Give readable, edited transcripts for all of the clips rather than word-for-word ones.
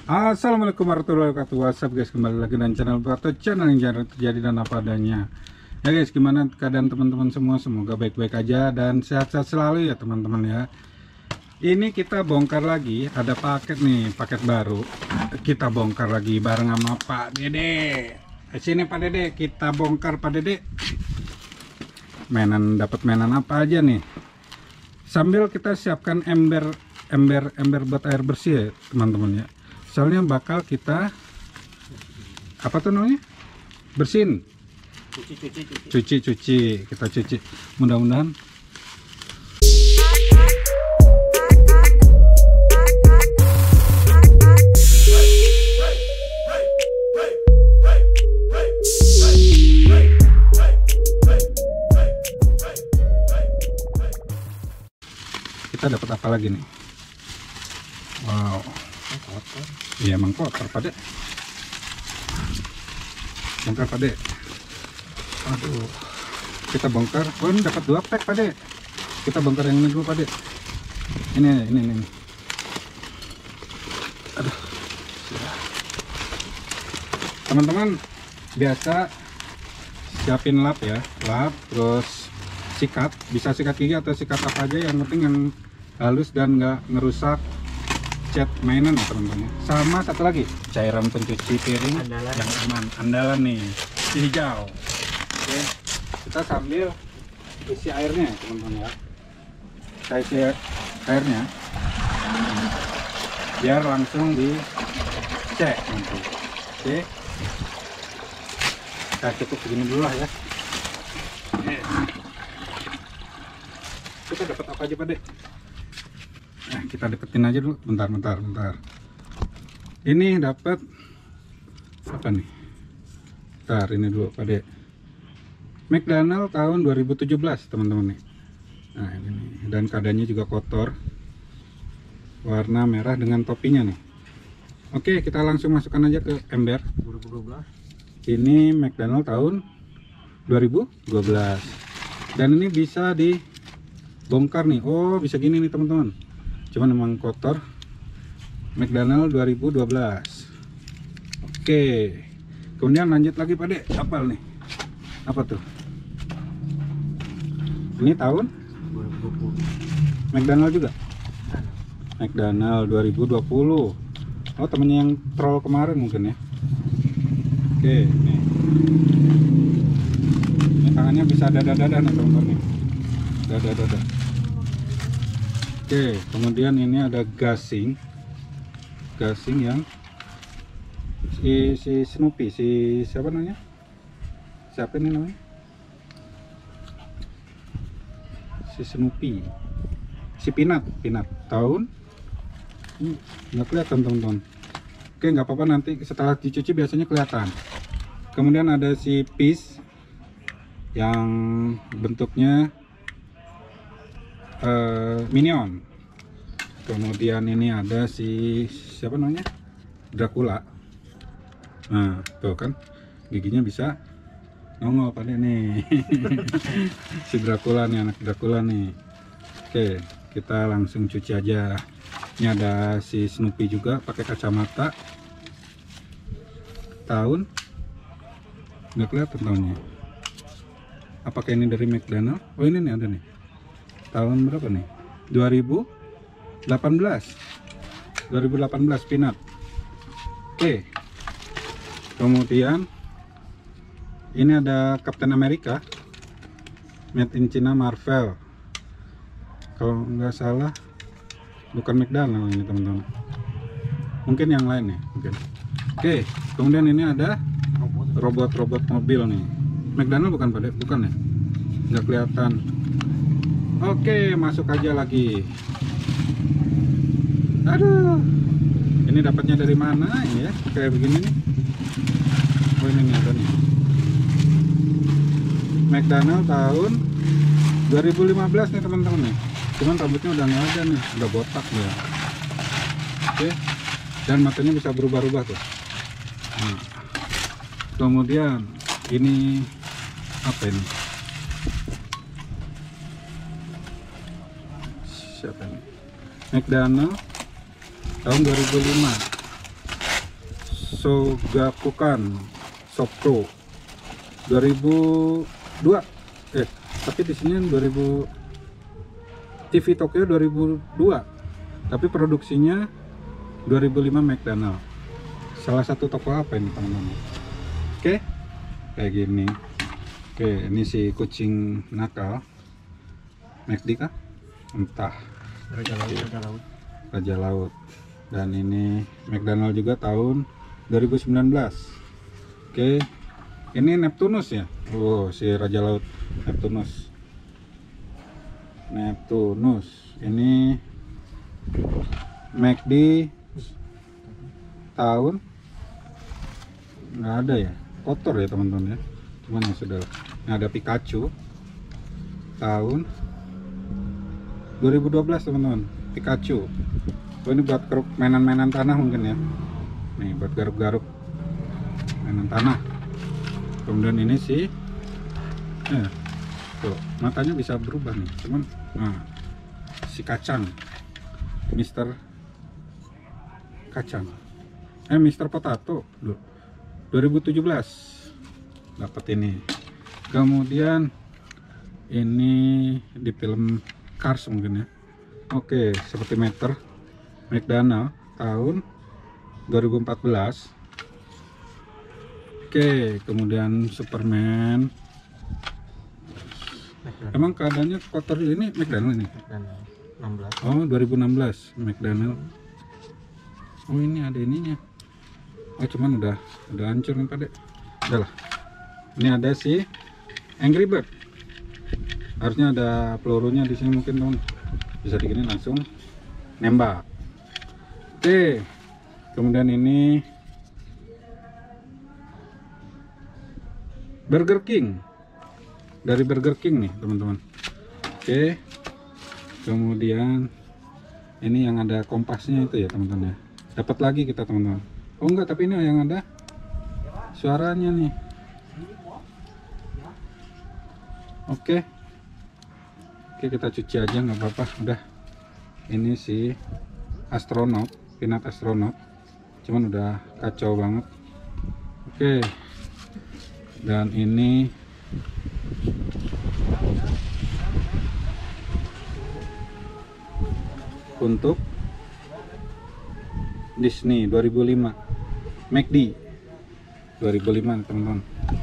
Assalamualaikum warahmatullahi wabarakatuh. WhatsApp guys, kembali lagi dengan channel atau channel yang jarang terjadi dan apa adanya. Ya guys, gimana keadaan teman-teman semua? Semoga baik-baik aja dan sehat-sehat selalu ya teman-teman ya. Ini kita bongkar lagi, ada paket nih, paket baru. Kita bongkar lagi bareng sama Pak Dede. Sini Pak Dede, kita bongkar Pak Dede. Dapat mainan apa aja nih? Sambil kita siapkan ember buat air bersih ya teman-teman ya. Soalnya bakal kita apa tuh namanya, bersihin, cuci, kita cuci, mudah-mudahan kita dapat apa lagi nih. Wow, iya emang kotor Pak De. Bongkar Pak De. Aduh, kita bongkar. Oh ini dapat 2 pack Pak De. Kita bongkar yang ini dulu Pak De. Ini. Aduh, teman-teman biasa siapin lap ya, lap, terus sikat, bisa sikat gigi atau sikat apa aja, yang penting yang halus dan nggak ngerusak cat mainan ya teman-teman. Sama satu lagi, cairan pencuci piring yang aman, andalan nih, si hijau. Oke, kita sambil isi airnya teman-teman ya. Kita isi airnya biar langsung dicek nanti. Oke, kita cukup begini dulu lah ya. Kita dapat apa aja Pak De? Nah, kita deketin aja dulu, bentar. Ini dapat apa nih? Bentar, ini dulu Pak De. McDonald tahun 2017 teman-teman nih. Nah ini nih, dan keadaannya juga kotor, warna merah dengan topinya nih. Oke, kita langsung masukkan aja ke ember. 2012. Ini McDonald tahun 2012, dan ini bisa dibongkar nih. Oh bisa gini nih teman-teman, cuman emang kotor. McDonald 2012. Oke, kemudian lanjut lagi Pak De, apal nih, apa tuh? Ini tahun 2020. McDonald juga, McDonald 2020. Oh temennya yang troll kemarin mungkin ya. Oke, nih ini tangannya bisa dada-dada nih teman-teman nih, dada. Oke, kemudian ini ada gasing yang si Snoopy, siapa namanya? Siapa ini namanya? Si Snoopy, si Peanut tahun nggak kelihatan teman-teman. Oke, nggak apa-apa, nanti setelah dicuci biasanya kelihatan. Kemudian ada si Peace yang bentuknya Minion. Kemudian ini ada si siapa namanya, Dracula. Nah tuh kan giginya bisa nongol pada nih. Si Dracula nih, anak Dracula nih. Oke, kita langsung cuci aja. Ini ada si Snoopy juga pakai kacamata, tahun nggak kelihatan tahunnya. Apakah ini dari McDonald? Oh ini nih ada nih, tahun berapa nih? 2018 Peanut. Oke, kemudian ini ada Captain America made in China Marvel, kalau nggak salah bukan McDonald ini teman-teman, mungkin yang lain nih mungkin. Oke, kemudian ini ada robot mobil nih. McDonald bukan Pak De? Bukan ya, nggak kelihatan. Oke, masuk aja lagi. Aduh, ini dapatnya dari mana ini ya, kayak begini nih. Oh ini nih ada nih, McDonald tahun 2015 nih teman-teman nih. Cuman rambutnya udah nggak ada nih, udah botak ya. Oke, dan matanya bisa berubah-ubah tuh. Nah, kemudian ini apa ini? Siapa ini? McDonald tahun 2005. Shogakukan Sopro 2002. Tapi di sini 2000 TV Tokyo 2002, tapi produksinya 2005 McDonald. Salah satu toko apa ini teman-teman? Oke, kayak gini. Oke, ini si kucing nakal. McD kah? Entah. Raja Laut, Raja Laut. Raja Laut. Dan ini McDonald juga tahun 2019. Oke, ini Neptunus ya. Oh, si Raja Laut Neptunus. Ini McD tahun nggak ada ya, kotor ya teman-teman ya, cuman ya sudah. Ini ada Pikachu tahun 2012 teman-teman, Pikachu. Oh, ini buat mainan-mainan tanah mungkin ya, nih buat garuk-garuk mainan tanah. Kemudian ini sih tuh, matanya bisa berubah nih cuman. Nah, si kacang, Mister Kacang, Mister Potato 2017 dapat ini. Kemudian ini di film Cars mungkin ya. Oke, seperti McDonald tahun 2014. Oke, kemudian Superman. Emang keadaannya kotor ini McDonald ini? McDonald 16. Oh, 2016 McDonald. Oh, ini ada ininya. Oh, cuman udah hancur nih Pak Dek. Udah lah. Ini ada si Angry Bird. Harusnya ada pelurunya di sini mungkin teman. Bisa digini langsung nembak. Oke. Kemudian ini Burger King. Dari Burger King nih teman-teman. Oke, kemudian ini yang ada kompasnya itu ya teman-teman ya. Dapat lagi kita teman-teman. Oh enggak, tapi ini yang ada suaranya nih. Oke, kita cuci aja nggak apa-apa. Udah, ini si astronot, Peanut astronot, cuman udah kacau banget. Oke, dan ini untuk Disney 2005 McD 2005 teman-teman.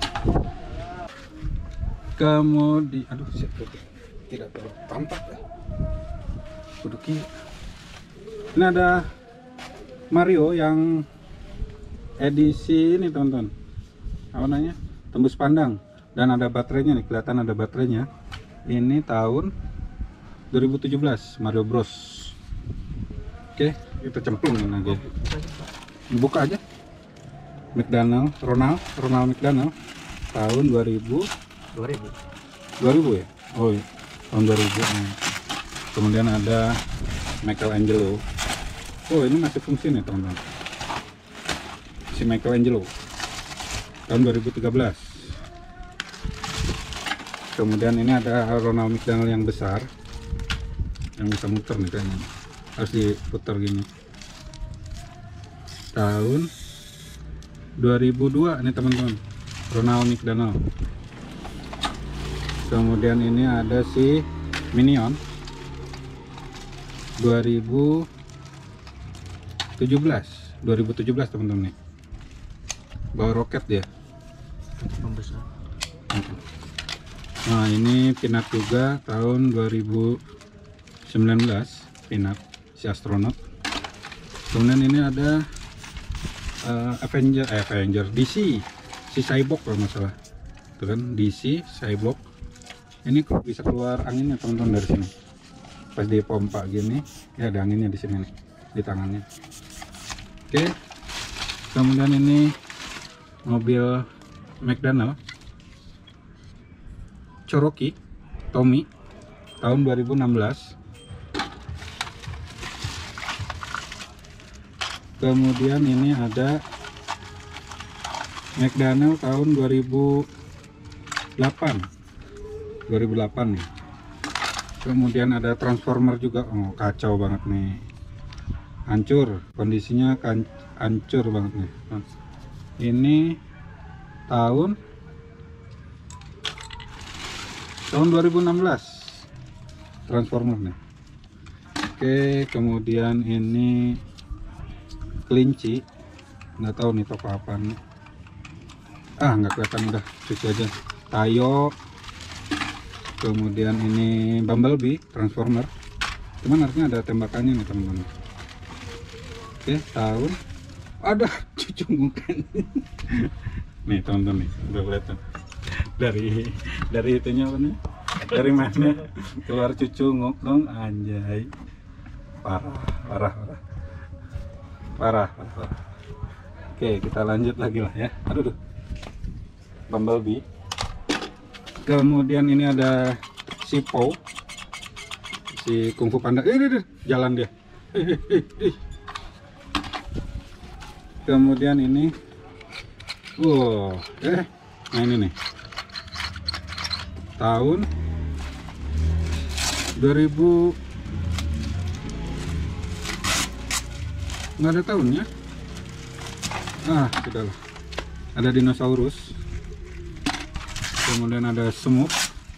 Kemudian aduh tidak tampak ya. Kuduki. Ini ada Mario yang edisi ini teman-teman. Apa namanya? Tembus pandang, dan ada baterainya nih, kelihatan ada baterainya. Ini tahun 2017 Mario Bros. Oke, kita cemplungin aja. Buka aja. McDonald, Ronald McDonald tahun 2000 ya? Oh iya, tahun 2000. Kemudian ada Michelangelo. Oh, ini masih fungsi nih teman-teman. Si Michelangelo tahun 2013. Kemudian ini ada Ronald McDonald yang besar, yang bisa muter nih kayaknya. Harus diputar gini. Tahun 2002 ini teman-teman, Ronald McDonald. Kemudian ini ada si Minion 2017 teman-teman nih. Bawa roket dia. Pembesar. Nah, ini Peanut juga tahun 2019, Peanut si astronot. Kemudian ini ada Avenger DC si Cyborg kalau nggak salah, itu kan DC Cyborg. Ini kok bisa keluar anginnya teman-teman dari sini, pas dipompa gini ya, ada anginnya di sini nih, di tangannya. Oke, kemudian ini mobil McDonald Cherokee Tommy tahun 2016. Kemudian ini ada McDonald tahun 2008 nih. Kemudian ada Transformer juga. Oh, kacau banget nih, hancur kondisinya, hancur banget nih. Ini tahun 2016 transformer nih. Oke, kemudian ini kelinci, nggak tahu nih toko apa nih. Nggak kelihatan, udah cuci aja. Tayo, kemudian ini Bumblebee transformer, cuman artinya ada tembakannya nih teman-teman. Oke, tahun ada cucu muka nih teman-teman, nih udah kelihatan dari itunya apa nih, dari mana keluar cucu ngok dong, anjay, parah. Oke, kita lanjut lagi lah ya. Aduh, Bumblebee. Kemudian ini ada si Po, si Kung Fu Panda. Jalan dia. Kemudian ini, nah ini nih, tahun 2000, nggak ada tahunnya. Sudahlah. Ada dinosaurus. Kemudian ada semut.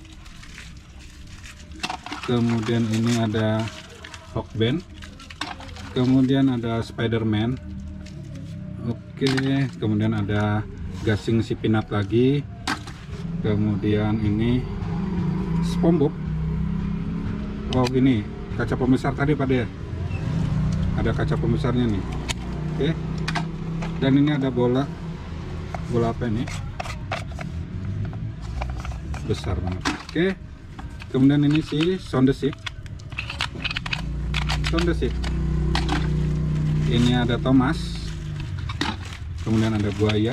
Kemudian ini ada Hawkman. Kemudian ada Spider-Man. Oke, kemudian ada gasing si Peanut lagi. Kemudian ini SpongeBob. Oh gini, kaca pembesar tadi pada ya. Ada kaca pembesarnya nih. Oke. Dan ini ada bola apa ini? Besar banget. Oke. Kemudian ini si Sound the Ship. Ini ada Thomas. Kemudian ada buaya.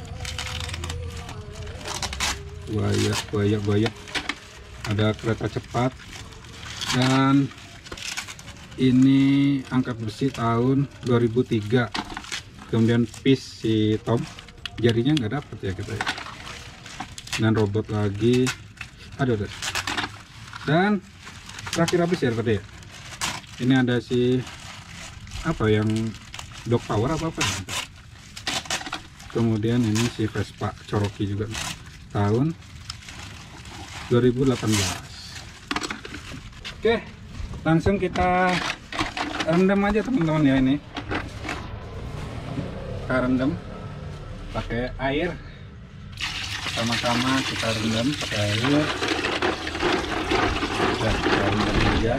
Ada kereta cepat. Dan ini angkat besi tahun 2003. Kemudian Fish si Tom, jarinya nggak dapet ya kita ya. Dan robot lagi, aduh. Dan terakhir habis ya tadi ya. Ini ada si apa yang Dog Power apa ya. Kemudian ini si Vespa Cherokee juga tahun 2018. Oke, langsung kita rendam aja teman-teman ya. Ini kita rendam pakai air, sama-sama kita rendam pakai air. Dan kita rendam aja.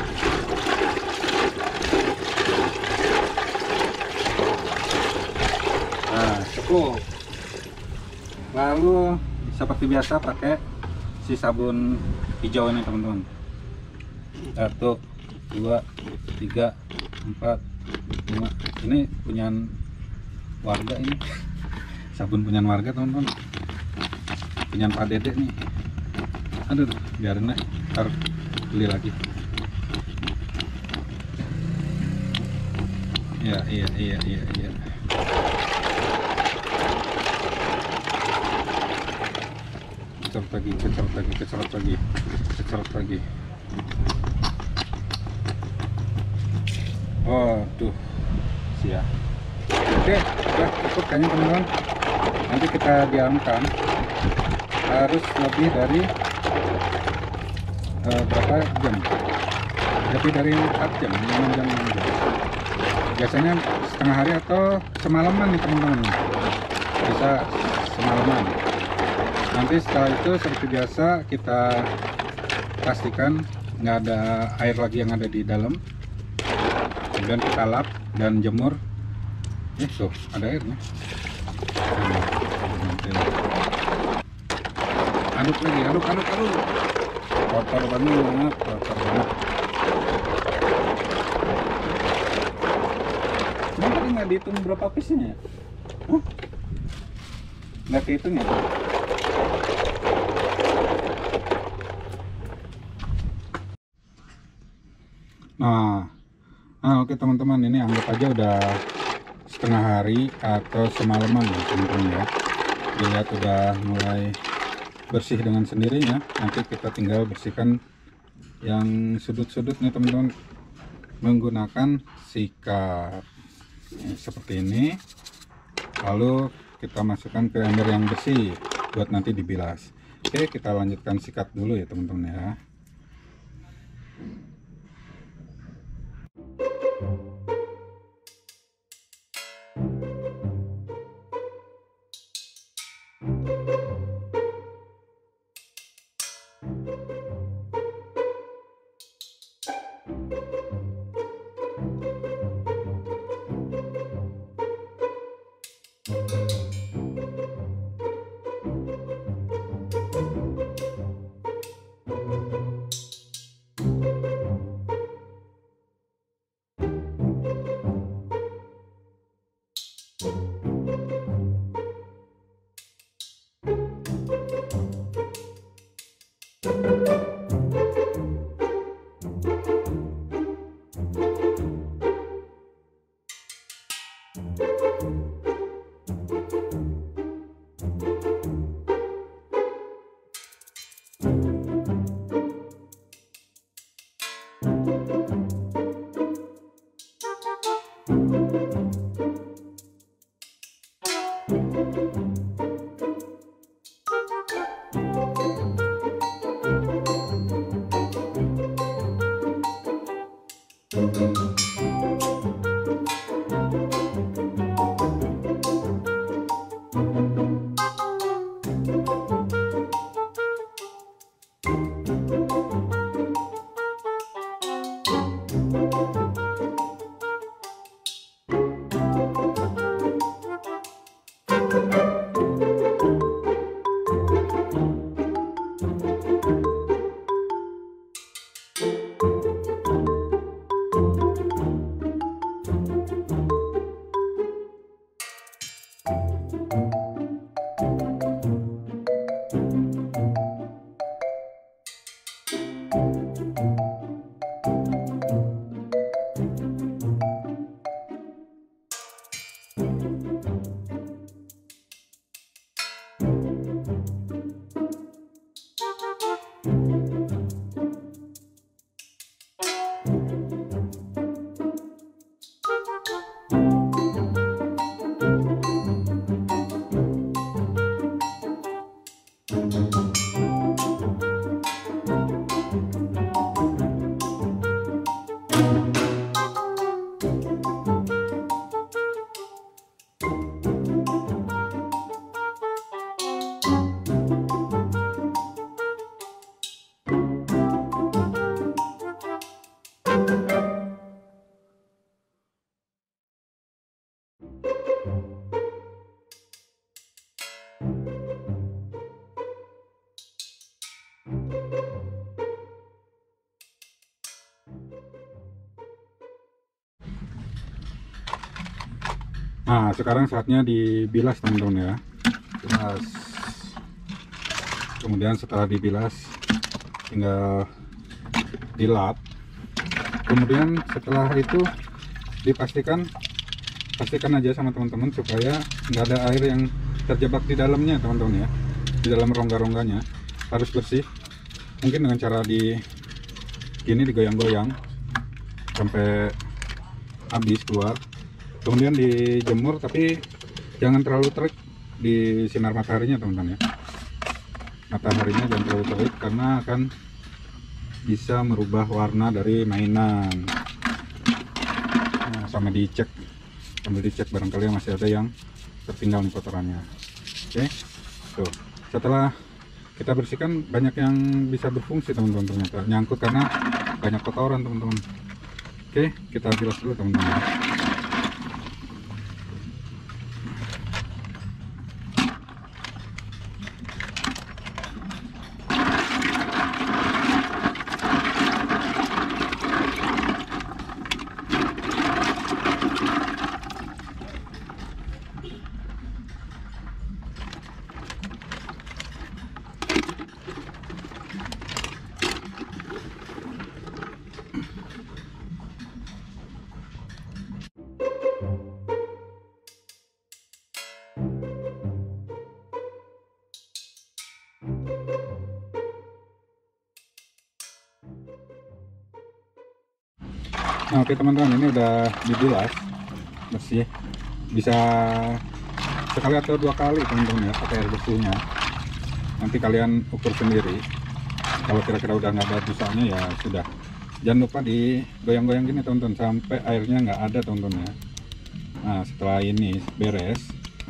Nah, cukup. Lalu seperti biasa pakai si sabun hijau ini teman-teman. 1, 2, 3, 4, 5. Ini punya warga ini, sabun punya warga teman-teman, punya Pak Dede nih. Aduh, biarin deh, ntar beli lagi. Iya. Keceret lagi. Waduh, siap. Oke, udah cukup kayaknya teman-teman. Nanti kita diamkan harus lebih dari berapa jam? Lebih dari 4 jam, 5 jam. Biasanya setengah hari atau semalaman nih teman-teman. Bisa semalaman. Nanti setelah itu seperti biasa kita pastikan nggak ada air lagi yang ada di dalam. Kemudian kita lap dan jemur. Tuh ada airnya. Aduk lagi, aduk. Kotor banget. Ini tadi nggak dihitung berapa piece-nya? Nggak kehitung ya? Nah, oke teman-teman, ini anggap aja udah setengah hari atau semalaman ya teman-teman ya. Dilihat udah mulai bersih dengan sendirinya. Nanti kita tinggal bersihkan yang sudut-sudutnya teman-teman menggunakan sikat seperti ini. Lalu kita masukkan ke ember yang bersih buat nanti dibilas. Oke, kita lanjutkan sikat dulu ya teman-teman ya. Nah, sekarang saatnya dibilas teman-teman ya. Bilas. Kemudian setelah dibilas tinggal dilap. Kemudian setelah itu pastikan aja sama teman-teman supaya nggak ada air yang terjebak di dalamnya teman-teman ya. Di dalam rongga-rongganya harus bersih. Mungkin dengan cara gini digoyang-goyang sampai habis keluar. Kemudian dijemur, tapi jangan terlalu terik di sinar mataharinya teman-teman ya. Mataharinya jangan terlalu terik karena akan bisa merubah warna dari mainan. Nah, sambil dicek barangkali masih ada yang tertinggal nih kotorannya. Oke, tuh setelah kita bersihkan banyak yang bisa berfungsi teman-teman, ternyata nyangkut karena banyak kotoran teman-teman. Oke, kita bilas dulu teman-teman. Nah, oke teman-teman, ini udah dibilas bersih, bisa sekali atau 2 kali teman-teman ya pakai air bersihnya. Nanti kalian ukur sendiri. Kalau kira-kira udah nggak ada busanya ya sudah. Jangan lupa digoyang-goyang gini teman-teman sampai airnya nggak ada teman-teman ya. Nah setelah ini beres,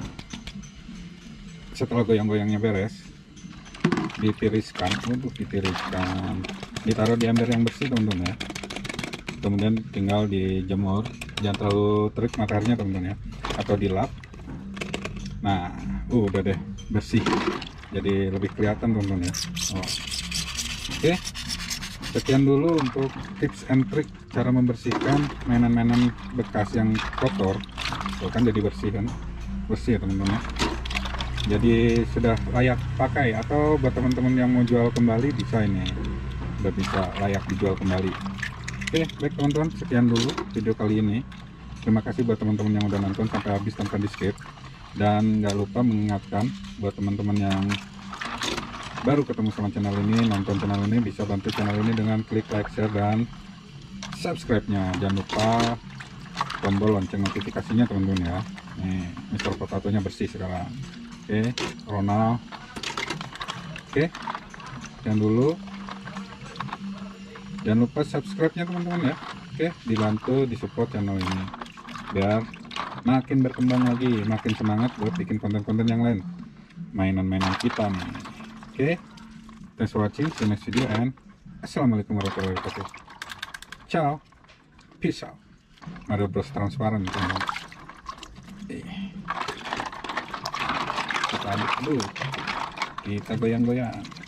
setelah goyang-goyangnya beres, ditiriskan, untuk ditiriskan, ditaruh di ember yang bersih teman-teman ya. Kemudian tinggal dijemur, jangan terlalu terik mataharinya teman-teman ya, atau dilap. Nah udah deh bersih, jadi lebih kelihatan teman-teman ya. Oke, sekian dulu untuk tips and trick cara membersihkan mainan-mainan bekas yang kotor. Tuh kan jadi bersih kan, bersih teman-teman ya. Jadi sudah layak pakai, atau buat teman-teman yang mau jual kembali bisa ini, udah bisa layak dijual kembali. Oke baik teman-teman, sekian dulu video kali ini. Terima kasih buat teman-teman yang udah nonton sampai habis tanpa di skip. Dan nggak lupa mengingatkan buat teman-teman yang baru ketemu sama channel ini, nonton channel ini, bisa bantu channel ini dengan klik like, share, dan subscribe-nya. Jangan lupa tombol lonceng notifikasinya teman-teman ya. Nih Mr. Potato-nya bersih sekarang. Oke, Ronald. Oke, sekian dulu. Jangan lupa subscribe-nya teman-teman ya. Oke, dibantu disupport channel ini biar makin berkembang lagi, makin semangat buat bikin konten-konten yang lain, mainan-mainan kita nih. Oke, thanks for watching, see you next video, and assalamualaikum warahmatullahi wabarakatuh. Ciao, peace out. Mario Bros transparan teman-teman. Kita aduk dulu, kita goyang-goyang.